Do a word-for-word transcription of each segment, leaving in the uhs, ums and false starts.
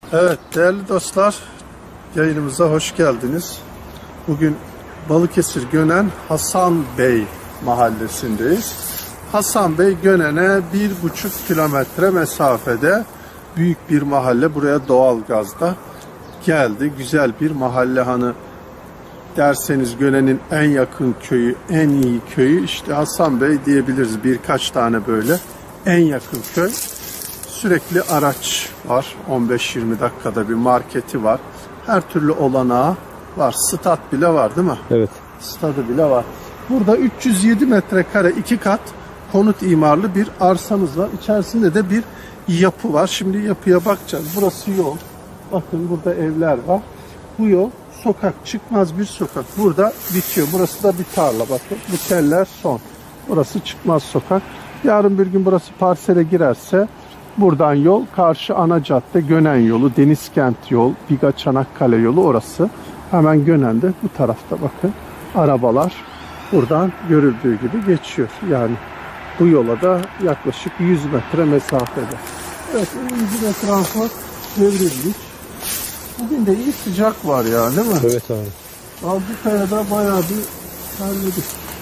Evet değerli dostlar, yayınımıza hoş geldiniz. Bugün Balıkesir Gönen Hasan Bey mahallesindeyiz. Hasan Bey Gönen'e bir buçuk kilometre mesafede büyük bir mahalle. Buraya doğalgazda geldi. Güzel bir mahalle, hani derseniz Gönen'in en yakın köyü, en iyi köyü işte Hasan Bey diyebiliriz. Birkaç tane böyle en yakın köy. Sürekli araç var. on beş yirmi dakikada bir marketi var. Her türlü olanağı var. Stat bile var değil mi? Evet. Stadı bile var. Burada üç yüz yedi metrekare iki kat konut imarlı bir arsamız var. İçerisinde de bir yapı var. Şimdi yapıya bakacağız. Burası yol. Bakın burada evler var. Bu yol sokak, çıkmaz bir sokak. Burada bitiyor. Burası da bir tarla. Bakın bu teller son. Burası çıkmaz sokak. Yarın bir gün burası parsele girerse buradan yol karşı ana cadde Gönen yolu, Denizkent yol, Biga Çanakkale yolu orası. Hemen Gönen'de bu tarafta bakın arabalar buradan görüldüğü gibi geçiyor. Yani bu yola da yaklaşık yüz metre mesafede. Evet, yüz etrafı devrilmiş. Bugün de iyi sıcak var ya, değil mi? Evet abi. Aldukaya'da bayağı bir terledik.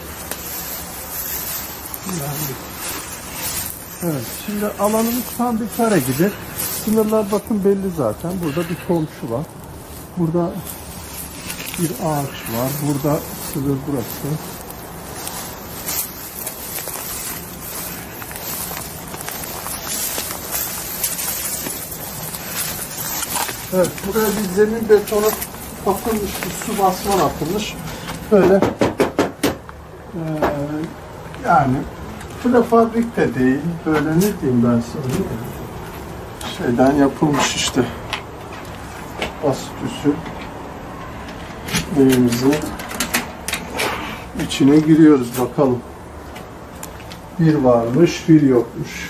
Yani. Evet, şimdi alanımız tam bir kare gibi. Sınırlar bakın belli zaten. Burada bir komşu var. Burada bir ağaç var. Burada sınır burası. Evet, buraya bir zemin betonu atılmış, bir su basman atılmış. Böyle ee, yani prefabrik de değil, böyle ne diyeyim ben sana, şeyden yapılmış işte, basit usul evimizin içine giriyoruz bakalım. Bir varmış, bir yokmuş.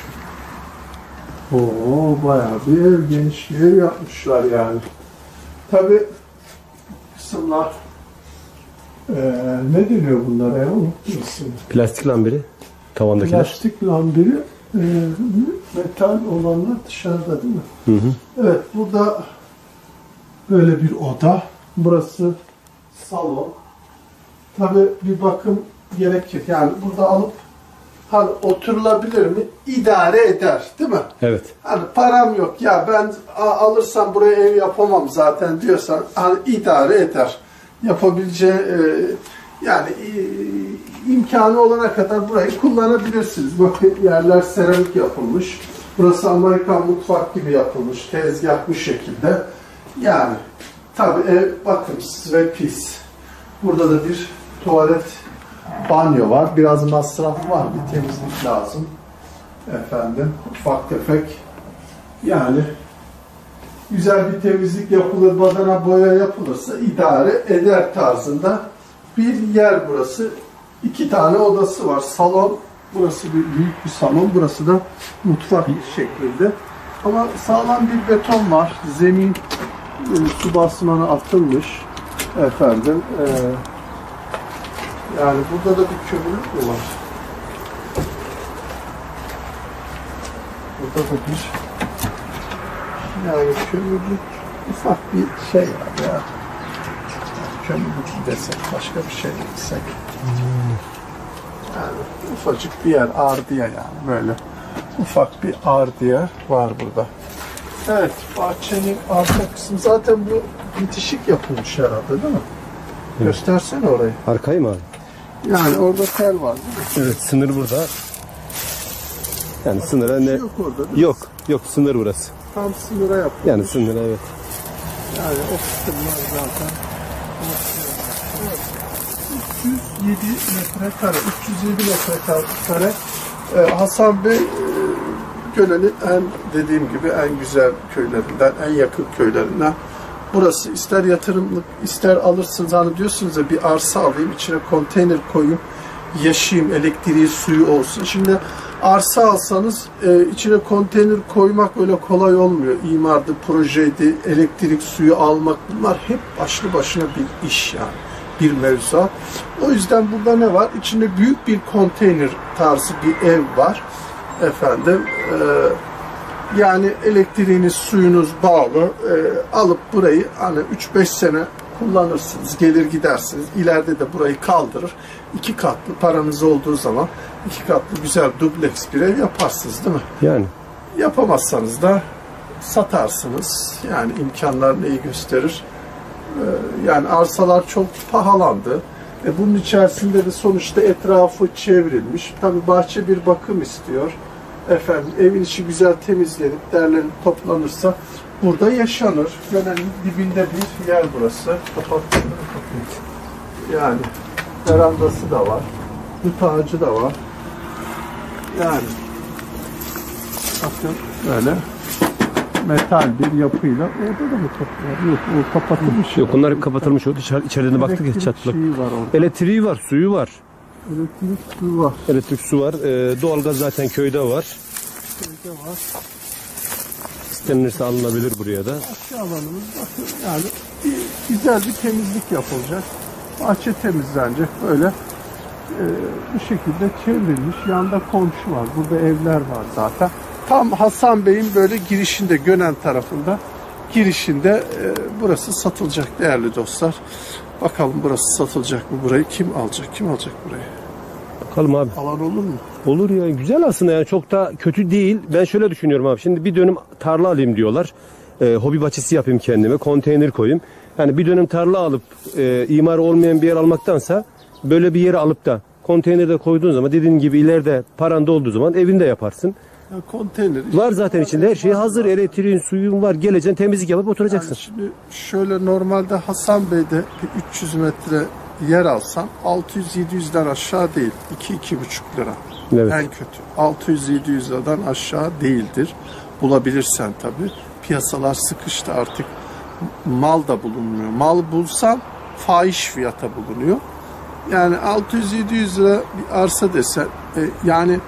Oo, bayağı bir ev, geniş bir ev yapmışlar yani. Tabi kısımlar ee, ne deniyor bunlara ya, unutmuşsun. Plastik lambiri. Tavandakiler. Plastik lambiri, e, metal olanlar dışarıda değil mi? Hı hı. Evet, burada böyle bir oda. Burası salon. Tabii bir bakım gerekir. Yani burada alıp hani oturulabilir mi? İdare eder, değil mi? Evet. Hani param yok ya, ben alırsam buraya ev yapamam zaten diyorsan hani idare eder. Yapabileceği e, yani e, imkanı olana kadar burayı kullanabilirsiniz. Bakın yerler seramik yapılmış. Burası Amerikan mutfak gibi yapılmış. Tezgah bu şekilde. Yani tabii ev bakımsız ve pis. Burada da bir tuvalet, banyo var. Biraz masraf var. Bir temizlik lazım. Efendim ufak tefek. Yani güzel bir temizlik yapılır, badana boya yapılırsa idare eder tarzında bir yer burası. İki tane odası var. Salon, burası bir büyük bir salon. Burası da mutfak şeklinde. Ama sağlam bir beton var. Zemin e, su basmanı atılmış. Efendim e, yani burada da bir kömürlük mü var? Burada da bir yani kömürlük, ufak bir şey var ya. Kömürlük desek, başka bir şey desek. Yani ufacık bir yer, ardiye yani böyle. Ufak bir ardiye var burada. Evet, bahçenin arka kısmı zaten bu bitişik yapılmış herhalde, değil mi? Evet. Göstersene orayı. Arkayı mı abi? Yani orada tel var değil mi? Evet, sınır burada. Yani sınıra ne? Yok orada değil mi? Yok, yok, sınır burası. Tam sınıra yapılmış. Yani sınıra, evet. Yani o kısımlar zaten. Evet. üç yüz yedi metrekare, üç yüz yedi metrekare ee, Hasan Bey e, Gönen'in en, dediğim gibi en güzel köylerinden, en yakın köylerinden. Burası ister yatırımlık, ister alırsınız, hani diyorsunuz ya bir arsa alayım, içine konteyner koyayım, yaşayayım, elektriği, suyu olsun. Şimdi arsa alsanız e, içine konteyner koymak öyle kolay olmuyor. İmardı, projeydi, elektrik, suyu almak, bunlar hep başlı başına bir iş yani. Bir mevzuat. O yüzden burada ne var? İçinde büyük bir konteyner tarzı bir ev var. Efendim e, Yani elektriğiniz, suyunuz bağlı. E, alıp burayı hani üç beş sene kullanırsınız, gelir gidersiniz. İleride de burayı kaldırır. İki katlı paranız olduğu zaman iki katlı güzel dubleks bir ev yaparsınız değil mi? Yani. Yapamazsanız da satarsınız. Yani imkanlar neyi gösterir? Ee, yani arsalar çok pahalandı. E bunun içerisinde de sonuçta etrafı çevrilmiş. Tabii bahçe bir bakım istiyor. Efendim evin içi güzel temizlenip derlenip toplanırsa burada yaşanır. Gölenin dibinde bir yer burası. Kapattım. Yani verandası da var. Dut ağacı da var. Yani bakın böyle metal bir yapıyla orada da mı toplar? Yok, o kapatılmış. Yok, onlar hep kapatılmış. O dışarı, içeriden baktık ya, çatlak. Elektriği var, suyu var. Elektrik, su var. Elektrik, su var. Ee, doğalgaz zaten köyde var. Köyde var. İstenirse alınabilir buraya da. Aşağı alanımız bakın yani bir, güzel bir temizlik yapılacak. Bahçe temizlenecek böyle e, bu şekilde çevrilmiş. Yanında komşu var. Burada evler var zaten. Tam Hasan Bey'in böyle girişinde, Gönen tarafında girişinde e, burası satılacak değerli dostlar. Bakalım burası satılacak mı? Burayı kim alacak? Kim alacak burayı? Bakalım abi. Alan olur mu? Olur ya, güzel aslında, yani çok da kötü değil. Ben şöyle düşünüyorum abi. Şimdi bir dönüm tarla alayım diyorlar. E, hobi bahçesi yapayım kendime. Konteyner koyayım. Yani bir dönüm tarla alıp e, imar olmayan bir yer almaktansa böyle bir yeri alıp da konteynerde koyduğun zaman, dediğin gibi ileride paran olduğu zaman evinde yaparsın. Ya konteyner. Var zaten içinde her şey hazır. Elektriğin, suyun var. Geleceksin, temizlik yapıp oturacaksın. Yani şimdi şöyle normalde Hasan Bey'de üç yüz metre yer alsam altı yüz yedi yüzden aşağı değil. iki iki buçuk lira. Evet. En kötü. altı yüz yedi yüz liradan aşağı değildir. Bulabilirsen tabii. Piyasalar sıkıştı artık. Mal da bulunmuyor. Mal bulsan fahiş fiyata bulunuyor. Yani altı yüz yedi yüz lira bir arsa desen e, yani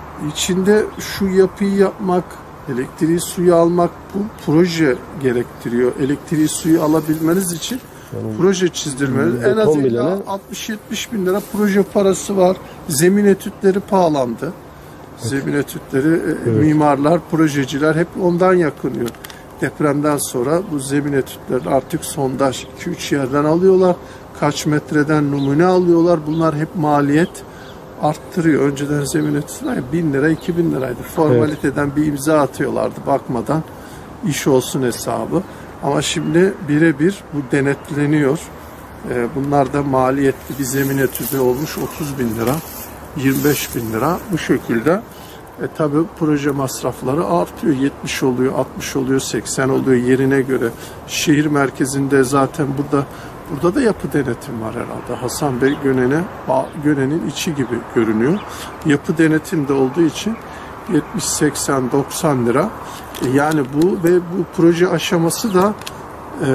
içinde şu yapıyı yapmak, elektriği, suyu almak, bu proje gerektiriyor. Elektriği, suyu alabilmeniz için yani, proje çizdirmeniz. En az altmış yetmiş bin lira proje parası var. Zemin etütleri pahalandı. Evet. Zemin etütleri, evet. Mimarlar, projeciler hep ondan yakınıyor. Depremden sonra bu zemin etütlerini artık sondaj iki üç yerden alıyorlar. Kaç metreden numune alıyorlar. Bunlar hep maliyet arttırıyor. Önceden zemin etütüne bin lira, iki bin liraydı. Formaliteden evet. Bir imza atıyorlardı bakmadan. İş olsun hesabı. Ama şimdi birebir bu denetleniyor. Ee, bunlar da maliyetli bir zemin etüdü olmuş otuz bin lira, yirmi beş bin lira. Bu şekilde e, tabii proje masrafları artıyor. yetmiş oluyor, altmış oluyor, seksen oluyor yerine göre. Şehir merkezinde zaten burada Burada da yapı denetim var herhalde. Hasan Bey Gönen'e, Gönen'in içi gibi görünüyor. Yapı denetim de olduğu için yetmiş seksen doksan lira. Yani bu ve bu proje aşaması da e,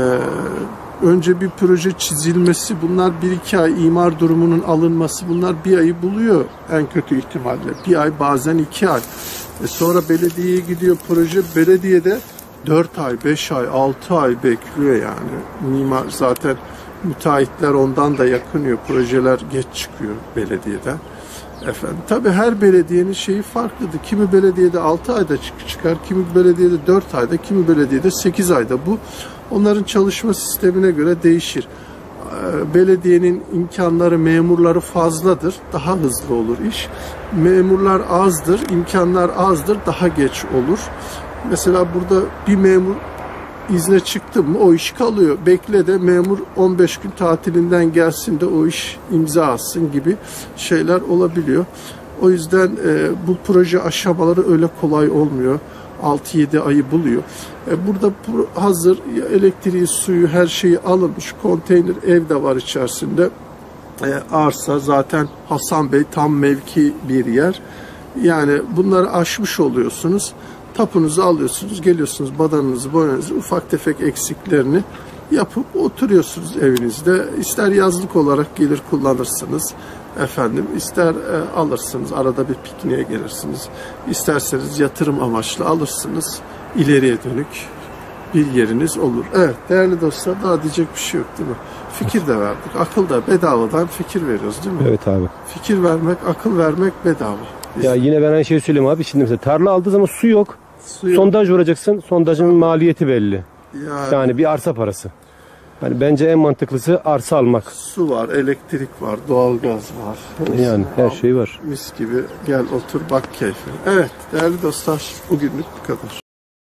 önce bir proje çizilmesi, bunlar bir iki ay imar durumunun alınması, bunlar bir ayı buluyor en kötü ihtimalle. Bir ay, bazen iki ay. E sonra belediyeye gidiyor proje, belediyede dört ay, beş ay, altı ay bekliyor yani. Mimar zaten, müteahhitler ondan da yakınıyor. Projeler geç çıkıyor belediyeden. Efendim, tabii her belediyenin şeyi farklıdır. Kimi belediyede altı ayda çıkar, kimi belediyede dört ayda, kimi belediyede sekiz ayda. Bu onların çalışma sistemine göre değişir. Belediyenin imkanları, memurları fazladır, daha hızlı olur iş. Memurlar azdır, imkanlar azdır, daha geç olur. Mesela burada bir memur izne çıktı mı o iş kalıyor. Bekle de memur on beş gün tatilinden gelsin de o iş imza atsın gibi şeyler olabiliyor. O yüzden e, bu proje aşamaları öyle kolay olmuyor. altı yedi ayı buluyor. E, burada hazır elektriği, suyu, her şeyi alınmış. Konteyner ev de var içerisinde. E, arsa zaten Hasan Bey tam mevki bir yer. Yani bunları aşmış oluyorsunuz. Tapunuzu alıyorsunuz, geliyorsunuz, badanınızı, boyanızı, ufak tefek eksiklerini yapıp oturuyorsunuz evinizde. İster yazlık olarak gelir kullanırsınız, efendim, ister e, alırsınız, arada bir pikniğe gelirsiniz. İsterseniz yatırım amaçlı alırsınız, ileriye dönük bir yeriniz olur. Evet değerli dostlar, daha diyecek bir şey yok değil mi? Fikir de verdik, akıl da, bedavadan fikir veriyoruz değil mi? Evet abi. Fikir vermek, akıl vermek bedava. Biz... Ya yine ben aynı şeyi söyleyeyim abi. Şimdi mesela tarla aldığı zaman su yok. Suyu... Sondaj vuracaksın. Sondajın maliyeti belli. Yani, yani bir arsa parası. Yani bence en mantıklısı arsa almak. Su var, elektrik var, doğalgaz var. Yani her şey var. Mis gibi gel otur bak keyfine. Evet değerli dostlar, bugünlük bu kadar.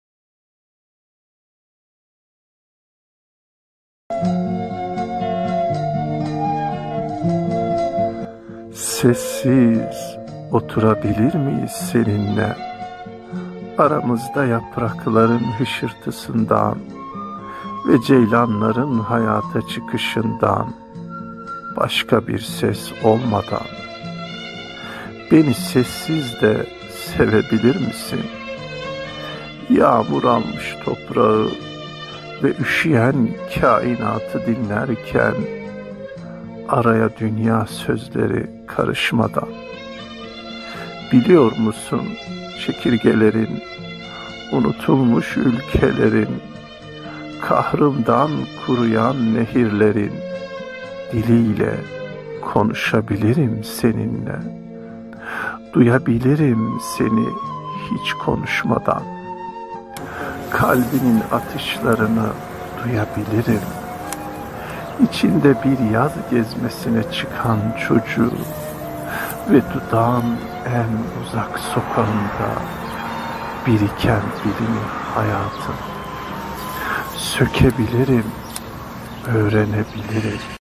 Sessiz oturabilir miyiz seninle? Aramızda yaprakların hışırtısından ve ceylanların hayata çıkışından başka bir ses olmadan. Beni sessiz de sevebilir misin? Yağmur almış toprağı ve üşüyen kainatı dinlerken, araya dünya sözleri karışmadan. Biliyor musun çekirgelerin, unutulmuş ülkelerin, kahrımdan kuruyan nehirlerin diliyle konuşabilirim seninle. Duyabilirim seni hiç konuşmadan. Kalbinin atışlarını duyabilirim. İçinde bir yaz gezmesine çıkan çocuğu ve dudağın en uzak sokağında biriken birinin hayatını sökebilirim, öğrenebilirim.